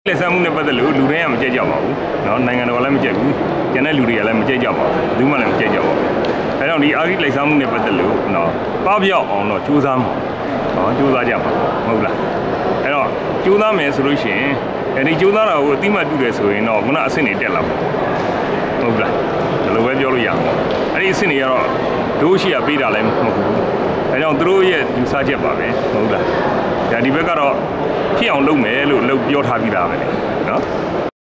လက်စားမှုနဲ့ပတ်သက်လို့လူတိုင်းကမကြိုက်ကြပါဘူးเนาะနိုင်ငံတော်ကလည်းမကြိုက်ဘူးကျန်တဲ့လူတွေကလည်းမကြိုက်ကြပါဘူးဘယ်သူမှလည်းမကြိုက်ကြပါဘူးအဲကြောင့်ဒီအာဂိလက်စားမှုနဲ့ပတ်သက်လို့เนาะပပျောက်အောင်တော့ကြိုးစားမှာเนาะကြိုးစားကြပါမဟုတ်လားအဲတော့ကြိုးစားမယ်ဆိုလို့ရှိရင်အဲဒီကြိုးစားတာကိုအတိမတ်ပြုတယ်ဆိုရင်တော့ခုနအဆင့်တွေတက်လာမှာဟုတ်လားဒီလိုပဲပြောလို့ရမှာအဲ့ဒီအဆင့်တွေကတော့တို့ရှိရပေးတာလည်းမဟုတ်ဘူးအဲကြောင့်သူတို့ရဲ့ယူဆချက်ပါပဲဟုတ်လားဒါဒီဘက်ကတော့ဖြစ်အောင်လုပ်မယ်လို့ပြောထားပြီးသားပဲလေနော်